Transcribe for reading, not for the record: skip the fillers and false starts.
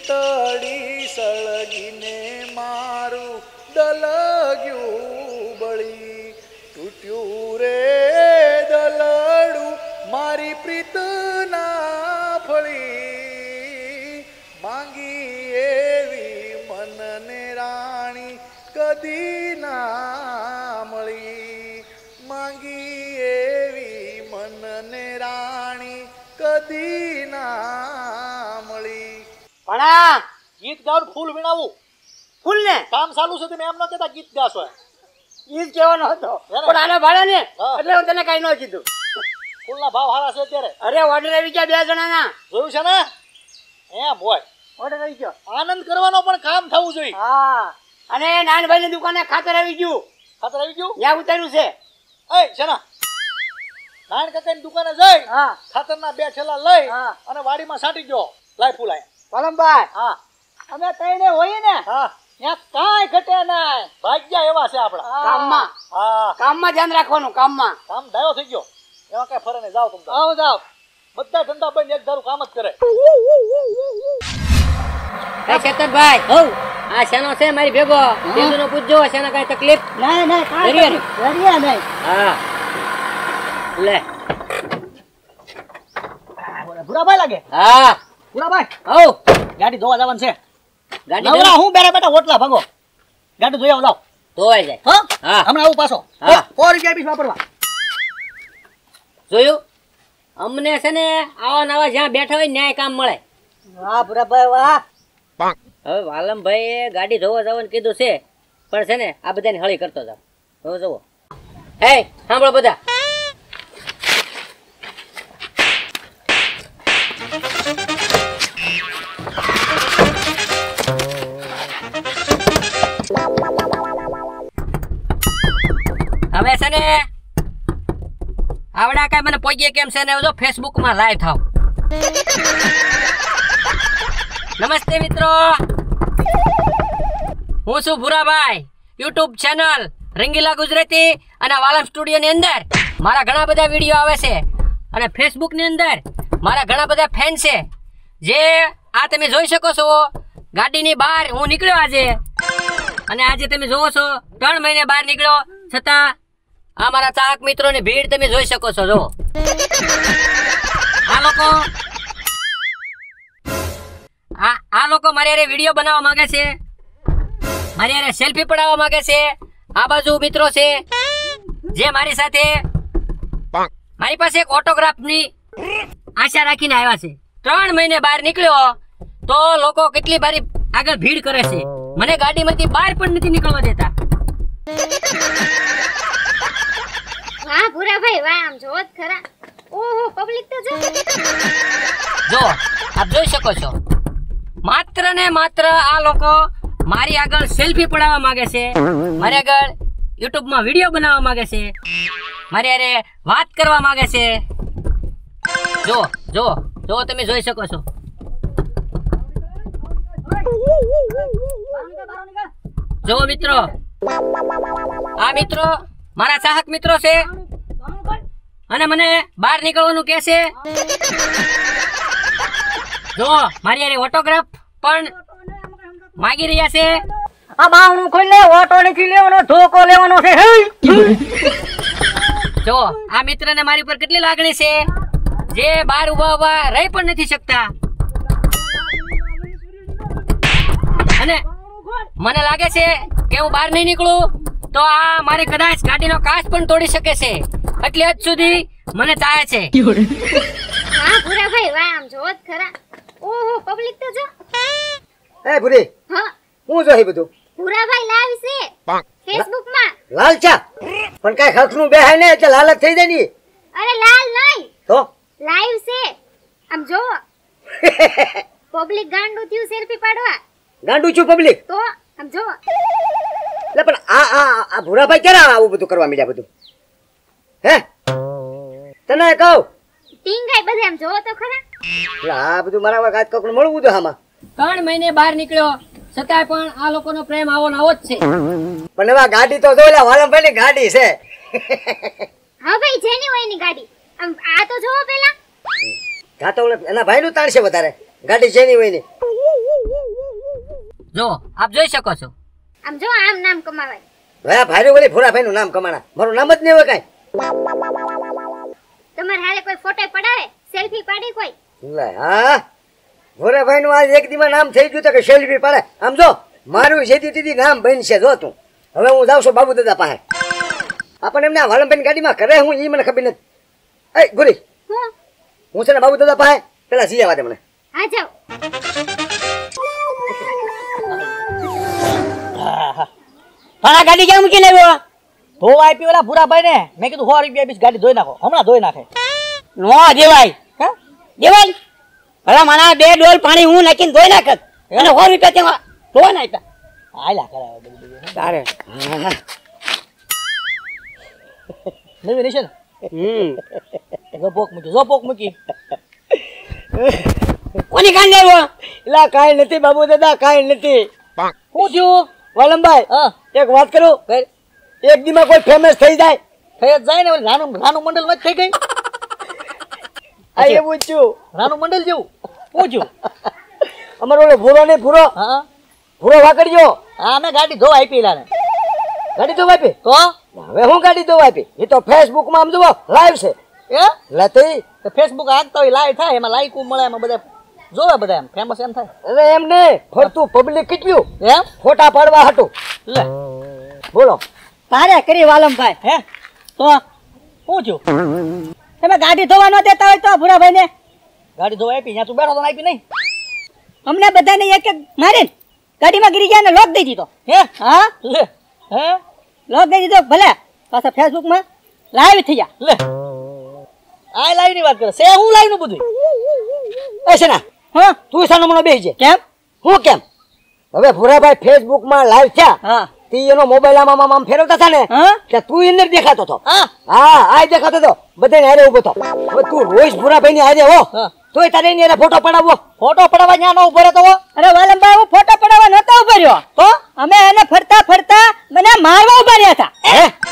પૂતળી સળગીને મારું દલગ્યું બળી તૂટ્યું રે દલડું મારી પ્રીતના ફળી માંગી એવી મનને રાણી કદી ના મળી માંગી એવી મનને રાણી કદી ના મળી ભણા ગીત ગાવું ફૂલ વીણાવું ફૂલ ને કામ ચાલુ છે તમે એમ ન કહેતા ગીત ગાશો ઈ જ કહેવાનો હતો પણ આને ભાડે ને એટલે હું તને કઈ ન કીધું ફૂલના ભાવ સારા છે અત્યારે અરે ઓર્ડર આવી ગયા 2 જણાના જોયું છે ને એમ હોય ઓર્ડર આવી ગયો આનંદ કરવાનો પણ કામ થવું જોઈએ હા અને નાનભાઈ ની દુકાને ખાતર આવી ગયું ખાતર આવી ગયું ત્યાં ઉતાર્યું છે એ શેના નાન કાકાની દુકાને જઈ હા ખાતરના 2 થેલા લઈ હા અને વાડીમાં છાંટી ગયો લાય ફૂલ આયા પલમભાઈ હા અમે તઈને હોઈએ ને હા ત્યાં કાંઈ ઘટે નહીં ભાગ્યા એવા છે આપણા કામમાં હા કામમાં ધ્યાન રાખવાનું કામમાં કામ ડાયો થઈ ગયો એમાં કઈ ફરે નહીં જાઓ તમે આવો જાઓ બધા ધંધા બંધ એક ધારું કામ જ કરે એ ચેતનભાઈ હવ આ શેનો છે મારી ભેગો તેનો પૂછજો શેના કઈ તકલીફ નહીં નહીં હા લે ભૂરાભાઈ લાગે હા ભૂરાભાઈ હવ ગાડી ધોવા જવાનું છે ગાડી નવરા હું બેઠા બેઠા ઓટલા ભાગો ગાડી ધોઈ આવો જાઓ ધોવાઈ જાય હા હા હમણાં આવું પાછો હા. 4 રૂપિયા આપીશ વાપરવા જોયું અમને છે ને આવા નવા જ્યાં બેઠા હોય ન્યાય કામ મળે વાહ ભૂરાભાઈ વાહ હવે વાલમભાઈએ ગાડી ધોવા જવાનું કીધું છે પણ છે ને આ બધાને હળી કરતો જાવ હવે જુઓ હે સાંભળો બધા હવે છે ને આવડા કઈ મને પોઈએ કેમ છે ને જો ફેસબુક માં લાઈવ થાવ નમસ્તે મિત્રો હું છું ભૂરાભાઈ યુટ્યુબ ચેનલ રંગીલા ગુજરાતી અને વાલમ સ્ટુડિયો ની અંદર મારા ઘણા બધા વિડીયો આવે છે અને ફેસબુક ની અંદર મારા ઘણા બધા ફેન છે જે આ તમે જોઈ શકો છો ગાડીની બહાર હું નીકળ્યો આજે અને આજે તમે જોવો છો 3 મહિને બહાર નીકળ્યો છતાં આ મારા ચાહક મિત્રોની ભીડ તમે જોઈ શકો છો જો આ લોકો મારી હારે વિડીયો બનાવવા માંગે છે મારી હારે સેલ્ફી પડાવવા માંગે છે આ બાજુ મિત્રો છે જે મારી સાથે મારી પાસે એક ઓટોગ્રાફની આશા રાખીને આવ્યા છે 3 મહિને બહાર નીકળ્યો તો લોકો કેટલી બારી આગળ ભીડ કરે છે મને ગાડીમાંથી બહાર પણ નથી નીકળવા દેતા વાહ ભૂરાભાઈ વાહ આમ જોવો જ ખરા ઓહો પબ્લિક તો જો આપ જોઈ શકો છો માત્ર ને માત્ર આ લોકો મારી આગળ સેલ્ફી પડાવવા માંગે છે મારી આગળ યુટ્યુબ માં વિડીયો બનાવવા માંગે છે મારી હારે વાત કરવા માંગે છે જો જો જો તમે જોઈ શકો છો જો મિત્રો આ મિત્રો મારા ચાહક મિત્રો છે અને મને બહાર નીકળવાનું કહે છે જો મારી હારે ઓટોગ્રાફ પણ માંગી રહ્યા છે આ બાવણું ખોલે ઓટો નથી લેવાનો ધોકો લેવાનો છે જો આ મિત્રને મારી ઉપર કેટલી લાગણી છે જે બહાર ઉભા રહી પણ નથી શકતા અને મને લાગે છે કે હું બહાર નહીં નીકળું તો આ મારી કદાચ ગાડીનો કાચ પણ તોડી શકે છે એટલે હદ સુધી મને ચાહે છે વાહ ભૂરાભાઈ વાહ આમ જોવો જ ખરા ઓહો પબ્લિક તો જો એ ભૂરી હા હું જોઈ બધું ભૂરાભાઈ લાઈવ છે ફેસબુક માં લાલચા પણ કઈ ખખનું બેહાય ને એટલે લાલચ થઈ જાય ની અરે લાલ નહીં તો લાઈવ છે આમ જોવો પબ્લિક ગાંડું થયું સેલ્ફી પાડવા ગાંડું છું પબ્લિક તો આમ જોવો એટલે પણ આ ભૂરાભાઈ ક્યારે આવું બધું કરવા માંડ્યા બધું હે તને કહું ટીંગાઈ બધે આમ જોવો તો ખરા એટલે આ બધું મારા કાચ કકડું મળવું તો આમાં 3 મહિને બહાર નીકળ્યો છતાંય પણ આ લોકોનો પ્રેમ આવો ને આવો જ છે પણ એવા ગાડી તો જો વાલમભાઈ ની ગાડી છે હા ભાઈ જેની હોય ની ગાડી આમ આ તો જોવો પેલા કા તો એના ભાઈ નું તાણ છે વધારે ગાડી જેની હોય ને જો આપ જોઈ શકો છો. આમ જો આમ નામ કમાવાય. ભાઈ ભાઈ ઓલી ભૂરાભાઈ નું નામ કમાણા, મારું નામ જ નહીં હોય કાંઈ. તમારે હારે કોઈ ફોટો પડાવે, સેલ્ફી પાડી કોઈ? લે હા, ભૂરાભાઈ નું આજ એક દીમાં નામ થઈ ગયું તો કે સેલ્ફી પાડે. આમ જો મારું સીધી સીધી નામ બનશે જો તું. હવે હું જાઉં છું બાબુ દાદા પાસે. આપણને એમને આ વાલમભાઈ ગાડીમાં કરે હું ઈ મને ખબર નથી. એ ગુરી, હું છે ને બાબુ દાદા પાસે પેલા જઈ આવવા દે મને. હા જાઓ. પણ આ ગાડી ક્યાં મૂકી લેવો? ધોવા આપી ઓલા ભૂરાભાઈ ને. મેં કીધું 100 રૂપિયા આપીશ, ગાડી ધોઈ નાખો. હમણાં ધોઈ નાખે. નો દેવાય. હે દેવાય? ભલા માણા 2 ડોલ પાણી હું નાખીને ધોઈ નાખત અને 100 રૂપિયા તેમાં ધોવા નાખ્યા. હાલા કરાવે બધું. તારે નવી નહીં છે ને? જો પોક મૂકી. કોની કાન લેવો? એલા કાંઈ નથી બાબુ દાદા, કાંઈ નથી. શું થયું? વાલમભાઈ હા, એક વાત કરું, એક દીમાં કોઈ ફેમસ થઈ જાય થઈ જ જાય ને. ઓલી રાનું મંડળ નથી થઈ ગઈ? આ એવું જ થયું. રાનું મંડળ જેવું. શું થયું? અમારો ઓલો ભૂરો નહીં, ભૂરો હા ભૂરો વાકડજો હા, મેં ગાડી ધોવા આપી એલાને. ગાડી ધોવા આપી. તો હવે હું ગાડી ધોવા આપી? એ તો ફેસબુક માં આમ જુઓ લાઈવ છે. એ લતી ફેસબુક આગતા હોય, લાઈવ થાય, એમાં લાઈક મળે, એમાં બધા જોવે, બધા એમ ફેમસ એમ થાય. અરે એમ ને ફરતું પબ્લિક કેટલું એમ ફોટા પાડવા હતું. લે બોલો તારે કરી વાલમભાઈ. હે તો શું થયું? તમે ગાડી ધોવા ન દેતા હોય તો ભૂરાભાઈ ને ગાડી ધોવા આપી, ત્યાં તું બેઠો તો આપી નહીં? અમને બધાને એક એક મારીને ગાડીમાં ગીરી ગયા ને લોક દઈ દીધો. હે હા લે હે લોક દઈ દીધો. ભલે પાછા ફેસબુકમાં લાઈવ થઈ ગયા. લે આ લાઈવ ની વાત કરે છે. હું લાઈવ નું બધું એ છે ને હા તું સાનો મનો બેસી છે. કેમ? હું કેમ? હવે ભૂરાભાઈ ફેસબુક માં લાઈવ થયા, હા તી એનો મોબાઈલ આમ ફેરવતા હતા ને હા ત્યાં તું એને દેખાતો હતો. હા હા આ દેખાતો હતો, બધાને હારે ઉભો હતો. હવે તું રોજ ભૂરાભાઈ ની હારે હો, હા. તોય તારે એની હારે ફોટો પડાવવો. ફોટો પડાવવા ત્યાં ન ઉભો રહેતો હો. અરે વાલમભાઈ હું ફોટો પડાવવા નતો ઉભો રહ્યો તો અમે એને ફરતા ફરતા મને મારવા ઉભા રહ્યા હતા. હે